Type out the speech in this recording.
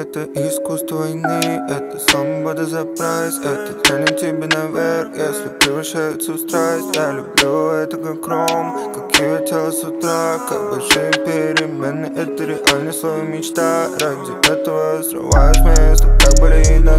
Это искусство войны, это свобода за прайс. Это тянет тебя наверх, если превращается в страсть. Я люблю это как ром, как ее тело с утра. Как большие перемены, это реальный свой мечта. Ради этого срываюсь с места, как болезненно